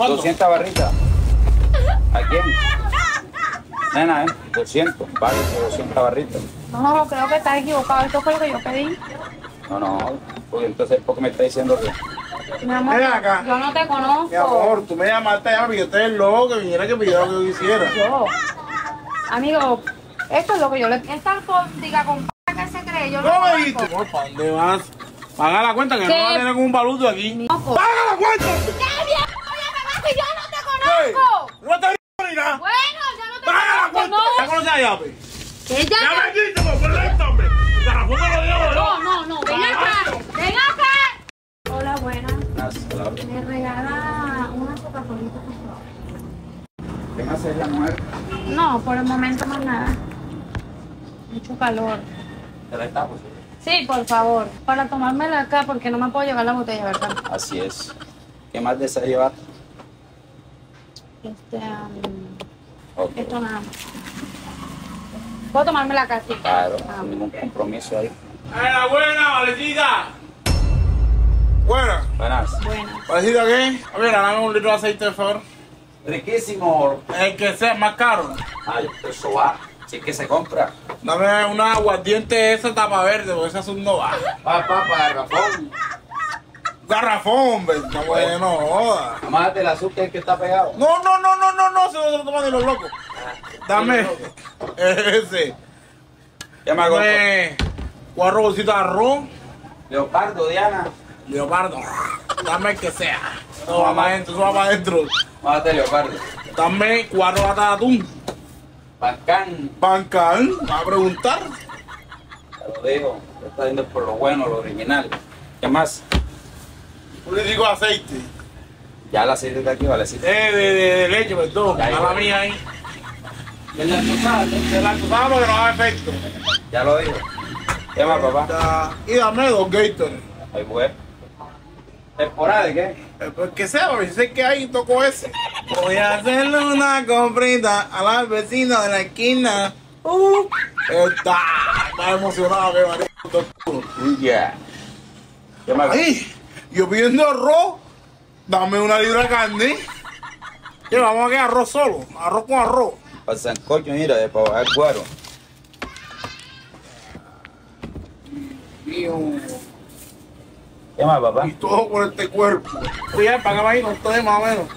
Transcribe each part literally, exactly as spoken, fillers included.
doscientas barritas. ¿A quién? Nena, ¿eh? doscientos, vale, doscientas barritas. No, creo que estás equivocado. Esto fue lo que yo pedí. No, no, porque entonces, ¿por qué me está diciendo que...? Mi amor, Ven acá. yo no te conozco. Mi amor, tú me llamaste allá porque yo estoy loco, que viniera que pidiera lo que yo hiciera. Yo. Amigo, esto es lo que yo le... Esta diga con que se cree, yo no ¿Cómo me conozco. dijiste? Amor, ¿para dónde vas? Paga la cuenta que ¿Qué? no vas a tener con un baluto aquí. Mi- ¡Paga la cuenta! ¡Qué bien! Voy a pagar si yo no te conozco! Hey, no te digo ni nada. Bueno, yo no te ¡Paga la conozco, cuenta! ¿Ya no. conoces a Yape? ¿Qué ya? ¡Ya me quito, por favor, hombre! ¡Garrafón me lo llevo yo! No, no, no, ven acá, ven acá. Hola, buenas. Hola. Me regala una Coca-Cola, por favor. ¿Qué hace la mujer? No, por el momento más nada. Mucho calor. ¿Te la estamos? Sí, por favor. Para tomármela acá, porque no me puedo llevar la botella, ¿verdad? Así es. ¿Qué más desea llevar? Este, um, Ok. esto nada más. ¿Puedo tomármela acá, sí? Claro, Ah, sin ningún compromiso ahí. ¡Era buena, Valecita! Buena. Buenas. Buena. ¿Valecita qué? A ver, dame un litro de aceite, por favor. Riquísimo. El que sea más caro. Ay, eso va. Si es que se compra. Dame una aguardiente esa tapa verde, porque esa es un no va. Pa, pa, pa, garrafón. Garrafón, hombre. No, bueno, no joda. Más del azúcar que está pegado. No, no, no, no, no, no, se lo toman ni los locos. Dame ese. Ya me hago. Dame cuatro bolsitas de arroz. Leopardo, Diana. Leopardo. Dame el que sea. Eso va para adentro, eso va para adentro. Mátate, Leopardo. Dame cuatro latas de atún. Bacán. Pancán, ¿me va a preguntar? Te lo digo. Te está yendo por lo bueno, lo original. ¿Qué más? Un litro de aceite. Ya el aceite está aquí, vale. Sí. Eh, de, de, de leche, perdón. Ya, A ya. la mía ahí. ¿Qué le ha De la cruzada porque no da efecto. Ya lo digo. ¿Qué más, papá? Da- Y dame dos Gatorade. Ay, güey. ¿Temporada de qué? Eh, Pues que sea, porque sé que hay toco ese. Voy a hacerle una comprita a la vecina de la esquina. Uh, está, está emocionado, que marido. Uy, ya. ¿Qué más? Ay, yo pidiendo arroz, dame una libra de carne. ¿Qué, vamos a quedar arroz solo? Arroz con arroz. Para el sancocho, mira, de para bajar guaro. Mío. ¿Qué más, papá? Y todo por este cuerpo. Oye, págame ahí, no estoy más o menos.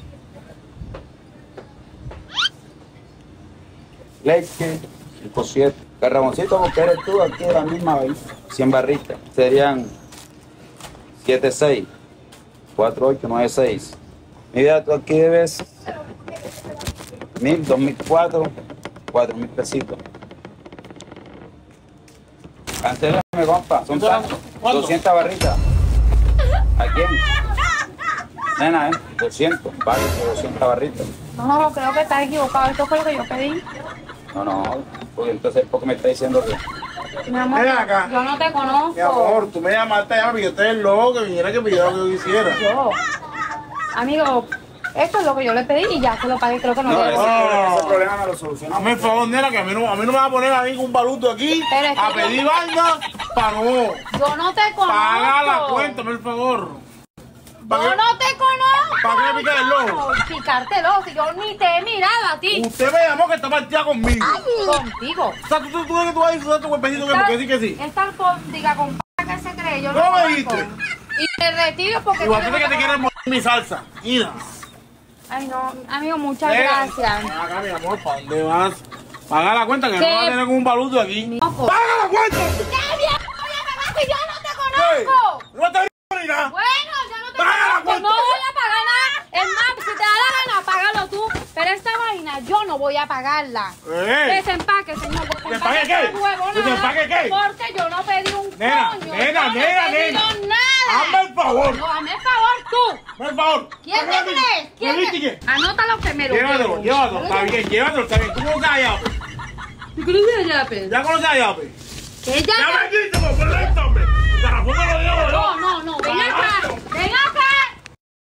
Leche, cinco siete. Carramoncito, porque eres tú aquí de la misma vez. cien barritas. Serían siete seis. cuatro ocho nueve seis. Mira, tú aquí debes mil, dos mil cuatro, cuatro mil pesitos. Cancélame, compa. Son ¿Cuánto? ¿Cuánto? doscientas barritas. ¿A quién? Nena, ¿eh? doscientos, vale, doscientas barritas. No, creo que estás equivocado. Esto fue lo que yo pedí. No, no, porque entonces, ¿por qué me está diciendo que...? Mi amor, Ven acá. yo no te conozco. Mi amor, tú me llamaste allá porque yo estoy loco, que viniera que pidiera lo que yo hiciera. Yo. Amigo, esto es lo que yo le pedí y ya se lo pagué. Creo que no, No, le ese, debo. problema, ese problema me lo solucionamos. Hazme el favor, nena, que a mí no, a mí no me va a poner a mí con un baluto aquí Pero es que a yo- pedir vaina para no Yo no te conozco. pagar la cuenta, hazme el favor. ¿Para Yo qué? no te conozco. ¿Para qué me picar el ojo? Picarte el ojo, si yo ni te he mirado a ti. Usted me llamó que está partida conmigo. Contigo. O sea, tú, tú, tú, tú, tú vas a disfrutar tu cuerpecito que porque sí que sí. Esta diga con que se cree, yo no ¿Cómo me conozco. dijiste? Y te retiro porque Igual tú tú no que te te quieres conozco. morir mi salsa. Mira. Ay, no, amigo, muchas Ven gracias. acá, mi amor, ¿para dónde vas? Paga la cuenta que ¿Qué? no vas a tener con un baluto aquí. Mi ojo. ¡Paga la cuenta! ¡Qué bien! Voy a pagar si yo no te Hey, conozco. no te digo ni nada. Bueno, yo no te Paga la conozco. cuenta. No voy a pagar nada. Es más, si te da la gana, págalo tú. Pero esta vaina yo no voy a pagarla. Eh. Desempaque, señor. ¿Desempaque qué? esta huevona, ¿Desempaque qué? Porque yo no pedí un Nena, coño. nena, yo no nena, he pedido nena. nada. Hazme el favor. No, hazme el favor tú. Por favor. ¿Quién te Págame. crees? ¿Quién ¿Me te... viste qué? Anótalo primero. Llévatelo, llévatelo. Está bien, llévatelo, está bien. ¿Tú conoces a Yape? ¿Tú conoces a Yape? ¿Ya conoces a Yape? ¿Qué ¡Ya Yape? me quito, por favor, hombre! ¡Garrafón me lo llevo yo! No, no, no. Ven acá. Ven acá.